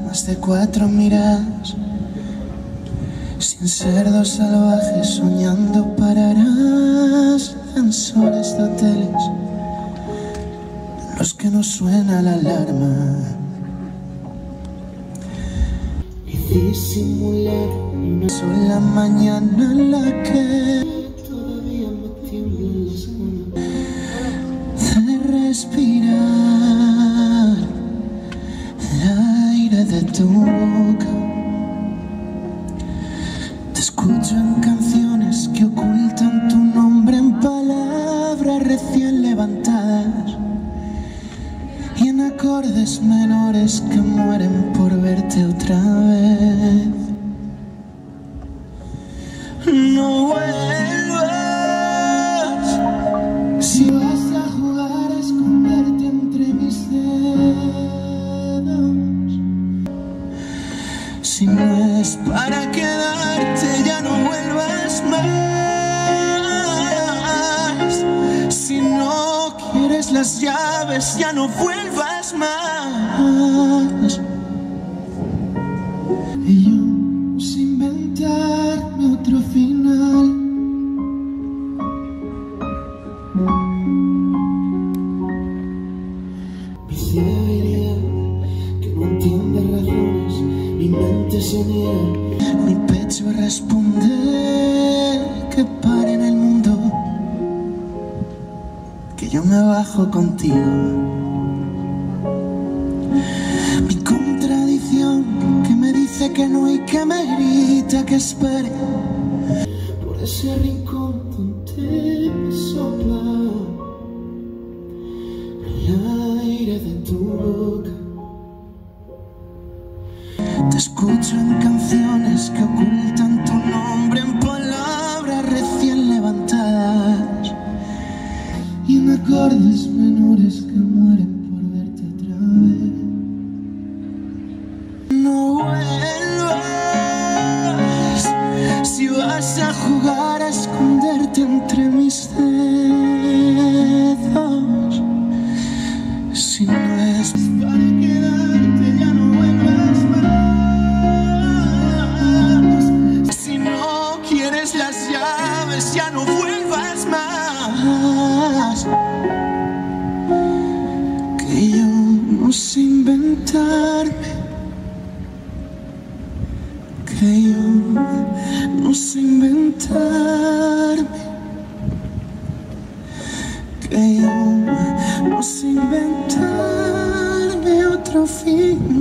más de 4 miradas, sin cerdos salvajes soñando pararás en soles de hoteles en los que no suena la alarma. Y disimular una sola mañana en la que todavía me tiemblan las ganas de respirar el aire de tu boca. Te escucho en canciones que ocultan tu nombre en palabras recién levantadas y en acordes menores que mueren por verte otra vez. No vuelvas si vas a jugar a esconderte entre mis dedos. Si no es para quedarte, ya no vuelvas más. Si no quieres las llaves, ya no vuelvas más. Y yo, sin inventarme otro final, mi debilidad que no entiende razones, mi mente se niega, mi pecho responde que pare en el mundo, que yo me bajo contigo. Mi contradicción que me dice que no y que me grita que espere por ese rincón donde me sopla el aire de tu boca. Te escucho en canciones que ocultan tu nombre en palabras recién levantadas y en acordes menores que mueren por verte otra vez. No vuelvas si vas a jugar a esconderte entre mis dedos. Si no es para quedarte, ya no vuelvas más. Si no quieres las llaves, ya no vuelvas más. Que yo no sé inventarme, que yo no sé inventarme, que yo no sé inventarme otro fin.